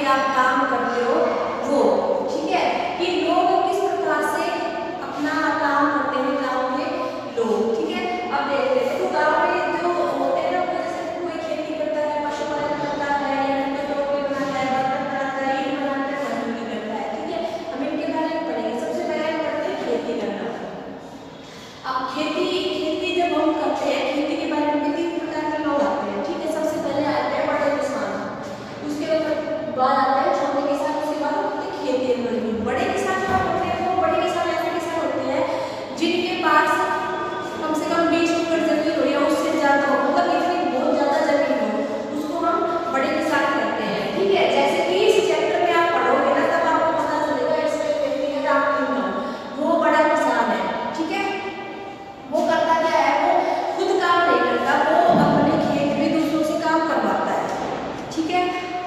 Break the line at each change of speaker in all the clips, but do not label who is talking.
लिए आप काम करते हो वो, ठीक है, कि लोग किस प्रकार से अपना काम करते हैं गाँव के लोग, ठीक है। अब देखते हैं तो गाँव में जो होते हैं ना, जैसे कोई खेती करता है, पशुपालन करता है, या कोई टोकरी बनाता है, बर्तन बनाता है, ईंट बनाता है, मजदूरी करता है, ठीक है। हम इनके बारे में पढ़ेंगे। सबसे पहले हम पढ़ते हैं खेती करना। अब खेती जब हम करते हैं, खेती के बारे में 3 प्रकार के लोग आते हैं, ठीक है। सबसे पहले आते हैं बड़े किसान, उसके बाद आते हैं छोटे किसान, उसके बाद होते हैं खेती मजदूर। बड़े किसान जो होते हैं वो बड़े किसान ऐसे किसान होते हैं जिनके पास कम से कम 20 एकड़ जमीन हो या उससे ज्यादा हो, मतलब इतनी बहुत ज्यादा जमीन हो, उसको हम बड़े किसान कहते हैं, ठीक है। जैसे कि इस चैप्टर में आप पढ़ोगे ना, तब आपको पता चलेगा इसमें व्यक्ति है रामलिंगम, वो बड़ा किसान है, ठीक है। वो करता क्या है, वो खुद काम नहीं करता, वो अपने खेत में दूसरों से काम करवाता है, ठीक है।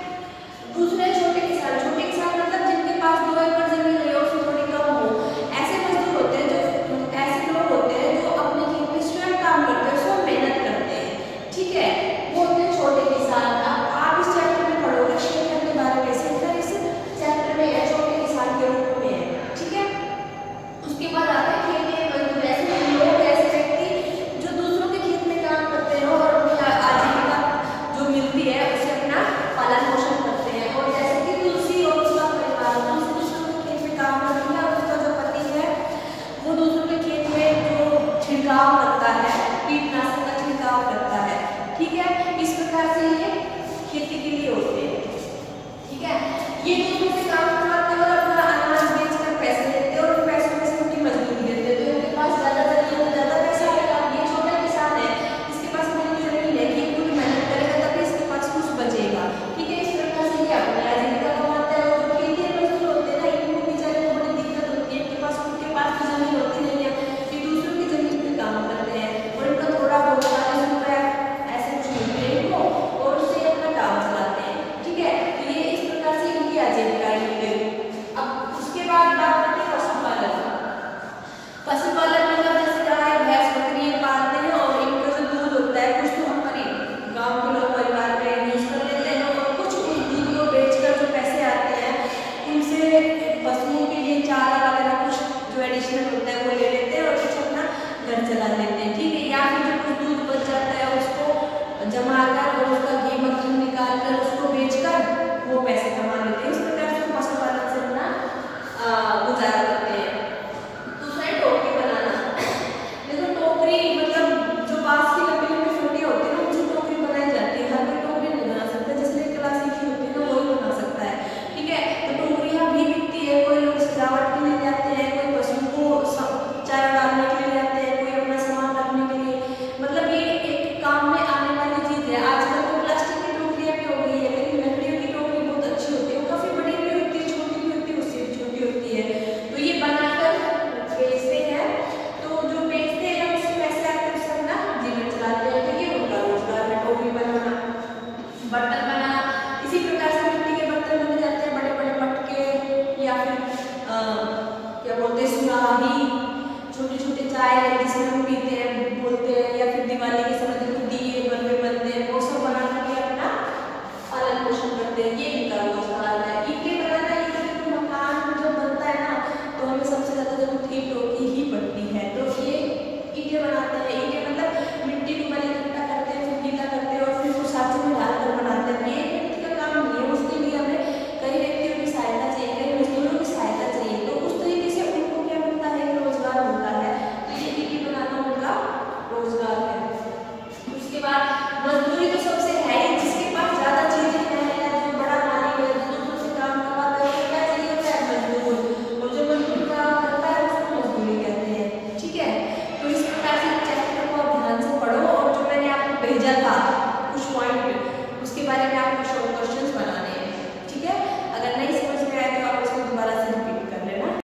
दूसरे छोटे किसान मतलब जिनके पास 2 एकड़ जमीन है, उससे थोड़ी कम हो, ऐसे मजदूर होते हैं, जो ऐसे लोग होते हैं जो अपने खेत में स्वयं काम करते हैं, स्वयं मेहनत करते हैं, ठीक है। वो होते हैं छोटे किसान। आप इस चैप्टर में पढ़ोगे शेखर के बारे में, शेखर इस चैप्टर में है, छोटे किसान के रूप में है, ठीक है। उसके बाद आते हैं खेती मजदूर, ऐसे लोग, ऐसे व्यक्ति जो दूसरों के खेत में काम करते हैं और अपनी आजीविका जो मिलती है उससे अपना पालन पोषण करते हैं। और जैसे कि तुलसी और उसका परिवार, तुलसी दूसरों के खेत में काम करती है और उसका जो पति है वो दूसरों के खेत में जो छिड़काव करता है, कीटनाशक का छिड़काव करता है, ठीक है। इस प्रकार से ये खेती के लिए होते हैं, ठीक है। ये दूसरों से काम करवाते हैं और अपना अनाज बेचकर पैसे लेते हैं और उन पैसों में से उनकी मजदूरी देते हैं, तो इनके पास ज्यादा जमीन है, ज्यादा पैसा आएगा। ये छोटा किसान है, इसके पास इतनी जमीन है कि पूरी मेहनत करेगा तभी इसके पास कुछ बचेगा, ठीक है। इस प्रकार से ये अपनी आजीविका कमाता है। और जो खेती मजदूर होते हैं ना, इनको बेचारे को बड़ी दिक्कत होती है, इनके पास खुद के पास तो जमीन होती नहीं है, ये दूसरों की जमीन पे काम करते हैं और इनका थोड़ा बहुत 40 रुपया ऐसे कुछ मिलते हैं इनको, और उससे अपना काम चलाते हैं, ठीक है। तो ये इस प्रकार से इनकी आजीविका है। अब उसके बाद बात करते हैं पशुपालन। पशुपालन मतलब जैसे गाय भैंस बकरी पालते हैं और इनका जो दूध होता है, कुछ तो हमारे गाँव के लोग परिवार में यूज कर लेते हैं और कुछ उस दूध को बेचकर जो पैसे आते हैं उनसे पशुओं के लिए चारा वगैरह कुछ जो एडिशनल होता है वो ले लेते हैं और कुछ अपना घर चला लेते हैं, ठीक है। या फिर जो कुछ दूध बच जाता है उसको जमा कर और उसका घी मक्खन निकाल कर उसको बेचकर वो पैसे कमा लेते हैं। इस प्रकार से पशुपालन से अपना गुजारा करते हैं। दूसरा है टोकरी बनाना। देखो टोकरी मतलब जो बांस की लकड़ी में फटियां होती है ना, उनसे टोकरी बनाई जाती है। हर कोई टोकरी नहीं बना सकता, जिसने कला सीखी होती है ना वही बना सकता है, ठीक है। तो टोकरियां भी बिकती है, कोई लोग सजावट के लिए जाते हैं, कोई पशुओं को चारा डालने के लिए जाते हैं, कोई अपना सामान रखने के लिए, मतलब ये एक काम में आने वाली चीज है। आजकल तो प्लास्टिक की टोकरियां भी हो गई है, लेकिन लकड़ियों की टोकरी बहुत अच्छी होती है, वो काफी बड़ी भी होती है, छोटी भी होती है, उससे भी छोटी होती है। तो ये बनाकर बेचते हैं, तो जो बेचते हैं उससे पैसे आते हैं, उससे अपना जीवन चलाते हैं, तो ये उनका रोजगार है टोकरी बनाना। बर्तन बनाना इसी प्रकार से मिट्टी के बर्तन बन जाते हैं, बड़े बड़े मटके या फिर क्या बोलते हैं सुराही, छोटे छोटे चाय जिसमें हम पीते